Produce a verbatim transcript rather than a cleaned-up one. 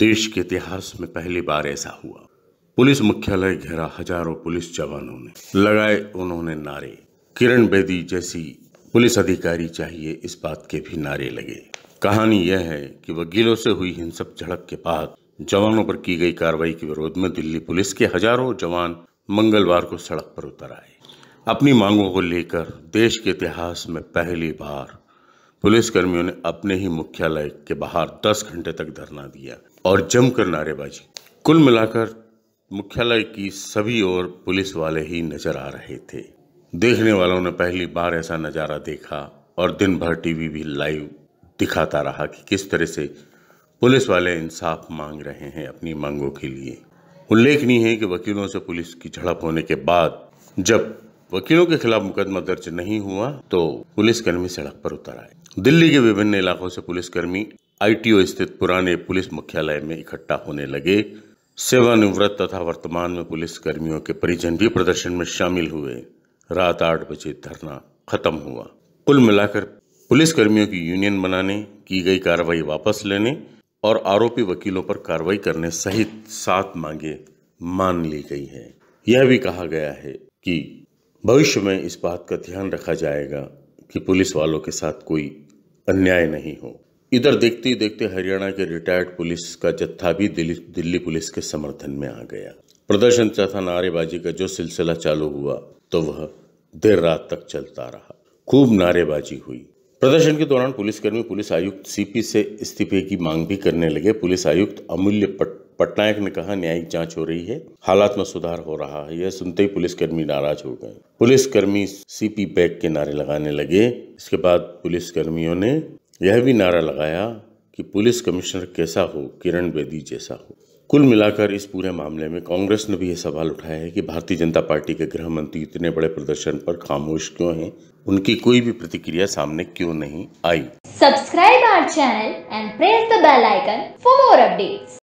देश के इतिहास में पहली बार ऐसा हुआ। पुलिस मुख्यालय घेरा हजारों पुलिस जवानों ने लगाए उन्होंने नारे। किरण बेदी जैसी पुलिस अधिकारी चाहिए, इस बात के भी नारे लगे। कहानी यह है कि वकीलों से हुई हिंसक झड़प के बाद जवानों पर की गई कार्रवाई के विरोध में दिल्ली पुलिस के हजारों जवान मंगलवार को सड़क पर उतर आए। अपनी मांगों को लेकर देश के इतिहास में पहली बार पुलिसकर्मियों ने अपने ही मुख्यालय के बाहर दस घंटे तक धरना दिया और जमकर नारेबाजी। कुल मिलाकर मुख्यालय की सभी ओर पुलिस वाले ही नजर आ रहे थे। देखने वालों ने पहली बार ऐसा नजारा देखा और दिन भर टीवी भी लाइव दिखाता रहा कि किस तरह से पुलिस वाले इंसाफ मांग रहे हैं अपनी मांगों के लिए। उल्लेखनीय है कि वकीलों से पुलिस की झड़प होने के बाद जब वकीलों के खिलाफ मुकदमा दर्ज नहीं हुआ तो पुलिसकर्मी सड़क पर उतर आए। दिल्ली के विभिन्न इलाकों से पुलिसकर्मी आईटीओ स्थित पुराने पुलिस मुख्यालय में इकट्ठा होने लगे। सेवानिवृत्त तथा वर्तमान में पुलिस कर्मियों के परिजन भी प्रदर्शन में शामिल हुए। रात आठ बजे धरना खत्म हुआ। कुल मिलाकर पुलिस कर्मियों की यूनियन बनाने, की गई कार्रवाई वापस लेने और आरोपी वकीलों पर कार्रवाई करने सहित सात मांगे मान ली गई है। यह भी कहा गया है कि भविष्य में इस बात का ध्यान रखा जाएगा कि पुलिस वालों के साथ कोई अन्याय नहीं हो। इधर देखते ही देखते हरियाणा के रिटायर्ड पुलिस का जत्था भी दिल्ली दिल्ली पुलिस के समर्थन में आ गया। प्रदर्शन तथा नारेबाजी का जो सिलसिला चालू हुआ तो वह देर रात तक चलता रहा। खूब नारेबाजी हुई। प्रदर्शन के दौरान पुलिसकर्मी पुलिस आयुक्त सीपी से इस्तीफे की मांग भी करने लगे। पुलिस आयुक्त अमूल्य पट, पटनायक ने कहा, न्यायिक जांच हो रही है, हालात में सुधार हो रहा है। यह सुनते ही पुलिसकर्मी नाराज हो गए। पुलिसकर्मी सीपी बैक के नारे लगाने लगे। इसके बाद पुलिसकर्मियों ने यह भी नारा लगाया कि पुलिस कमिश्नर कैसा हो, किरण बेदी जैसा हो। कुल मिलाकर इस पूरे मामले में कांग्रेस ने भी यह सवाल उठाया है कि भारतीय जनता पार्टी के गृह मंत्री इतने बड़े प्रदर्शन पर खामोश क्यों हैं? उनकी कोई भी प्रतिक्रिया सामने क्यों नहीं आई? Subscribe our channel and press the bell icon for more updates.